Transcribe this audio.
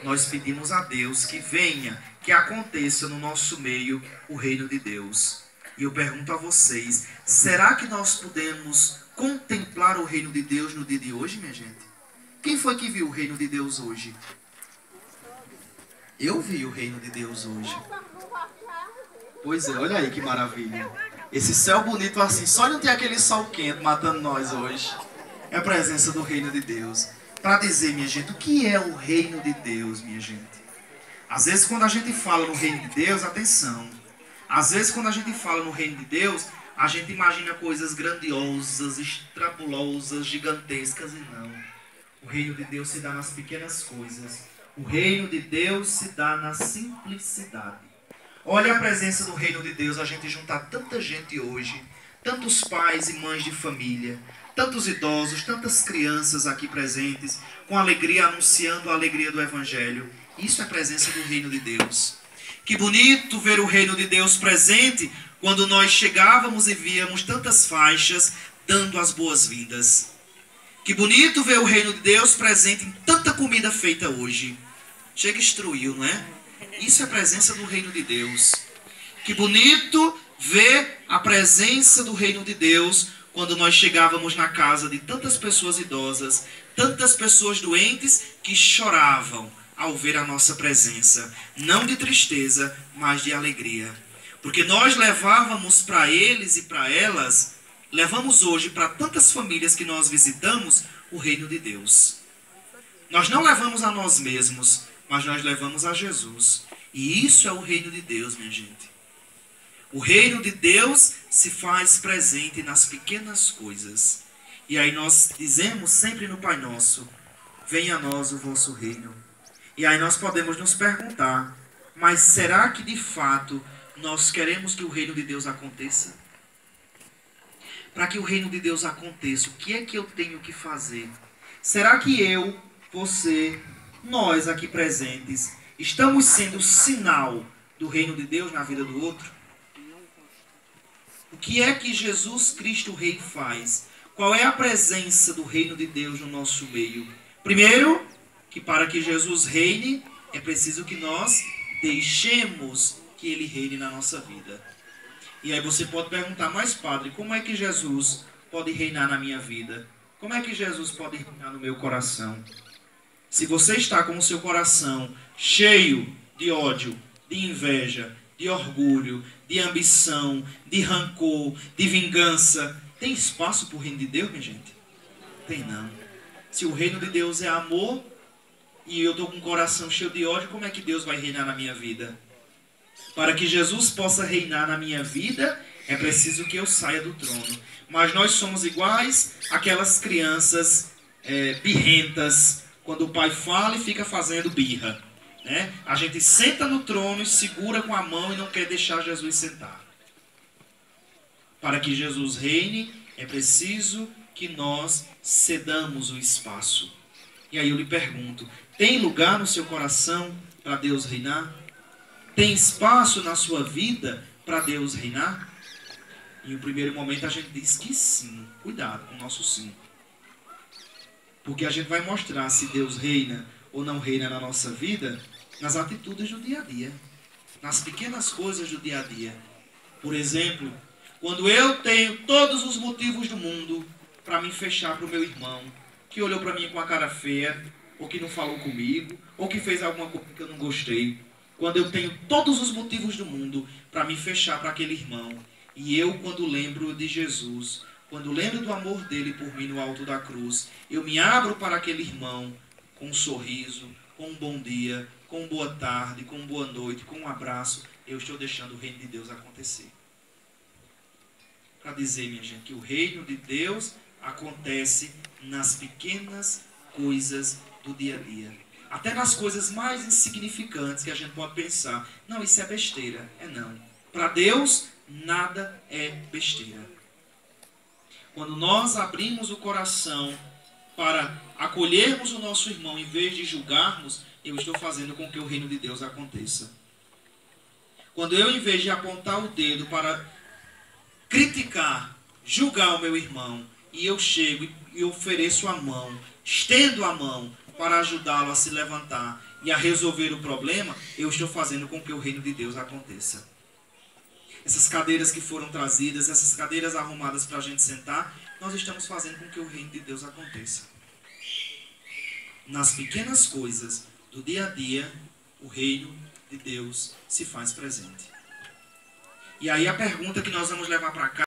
nós pedimos a Deus que venha, que aconteça no nosso meio o reino de Deus. E eu pergunto a vocês, será que nós podemos contemplar o reino de Deus no dia de hoje, minha gente? Quem foi que viu o reino de Deus hoje? Eu vi o reino de Deus hoje. Pois é, olha aí que maravilha. Esse céu bonito assim, só não tem aquele sol quente matando nós hoje. É a presença do reino de Deus. Para dizer, minha gente, o que é o reino de Deus, minha gente? Às vezes quando a gente fala no reino de Deus, atenção. Às vezes quando a gente fala no reino de Deus, a gente imagina coisas grandiosas, extrapolosas, gigantescas, e não. O reino de Deus se dá nas pequenas coisas. O reino de Deus se dá na simplicidade. Olha a presença do reino de Deus, a gente juntar tanta gente hoje, tantos pais e mães de família, tantos idosos, tantas crianças aqui presentes, com alegria, anunciando a alegria do Evangelho. Isso é a presença do reino de Deus. Que bonito ver o reino de Deus presente quando nós chegávamos e víamos tantas faixas dando as boas-vindas. Que bonito ver o reino de Deus presente em tanta comida feita hoje. Chega e instruiu, não é? Isso é a presença do reino de Deus. Que bonito ver a presença do reino de Deus quando nós chegávamos na casa de tantas pessoas idosas, tantas pessoas doentes que choravam ao ver a nossa presença. Não de tristeza, mas de alegria. Porque nós levávamos para eles e para elas, levamos hoje para tantas famílias que nós visitamos o reino de Deus. Nós não levamos a nós mesmos, mas nós levamos a Jesus. E isso é o reino de Deus, minha gente. O reino de Deus se faz presente nas pequenas coisas. E aí nós dizemos sempre no Pai Nosso, venha a nós o vosso reino. E aí nós podemos nos perguntar, mas será que de fato nós queremos que o reino de Deus aconteça? Para que o reino de Deus aconteça, o que é que eu tenho que fazer? Será que eu, você, nós aqui presentes, estamos sendo sinal do reino de Deus na vida do outro? O que é que Jesus Cristo o Rei faz? Qual é a presença do reino de Deus no nosso meio? Primeiro, que para que Jesus reine, é preciso que nós deixemos que Ele reine na nossa vida. E aí você pode perguntar, mas padre, como é que Jesus pode reinar na minha vida? Como é que Jesus pode reinar no meu coração? Se você está com o seu coração cheio de ódio, de inveja, de orgulho, de ambição, de rancor, de vingança, tem espaço para o reino de Deus, minha gente? Tem não. Se o reino de Deus é amor e eu estou com o coração cheio de ódio, como é que Deus vai reinar na minha vida? Para que Jesus possa reinar na minha vida, é preciso que eu saia do trono. Mas nós somos iguais àquelas crianças birrentas, quando o pai fala e fica fazendo birra. Né? A gente senta no trono e segura com a mão e não quer deixar Jesus sentar. Para que Jesus reine, é preciso que nós cedamos o espaço. E aí eu lhe pergunto, tem lugar no seu coração para Deus reinar? Tem espaço na sua vida para Deus reinar? Em um primeiro momento a gente diz que sim. Cuidado com o nosso sim. Porque a gente vai mostrar se Deus reina ou não reina na nossa vida nas atitudes do dia a dia. Nas pequenas coisas do dia a dia. Por exemplo, quando eu tenho todos os motivos do mundo para me fechar para o meu irmão, que olhou para mim com a cara feia, ou que não falou comigo, ou que fez alguma coisa que eu não gostei. Quando eu tenho todos os motivos do mundo para me fechar para aquele irmão, e eu, quando lembro de Jesus, quando lembro do amor dele por mim no alto da cruz, eu me abro para aquele irmão com um sorriso, com um bom dia, com boa tarde, com boa noite, com um abraço, eu estou deixando o reino de Deus acontecer. Para dizer, minha gente, que o reino de Deus acontece nas pequenas coisas do dia a dia. Até nas coisas mais insignificantes que a gente pode pensar. Não, isso é besteira. É não. Para Deus, nada é besteira. Quando nós abrimos o coração para acolhermos o nosso irmão em vez de julgarmos, eu estou fazendo com que o reino de Deus aconteça. Quando eu, em vez de apontar o dedo para criticar, julgar o meu irmão, e eu chego e ofereço a mão, estendo a mão para ajudá-lo a se levantar e a resolver o problema, eu estou fazendo com que o reino de Deus aconteça. Essas cadeiras que foram trazidas, essas cadeiras arrumadas para a gente sentar, nós estamos fazendo com que o reino de Deus aconteça. Nas pequenas coisas do dia a dia, o reino de Deus se faz presente. E aí a pergunta que nós vamos levar para cá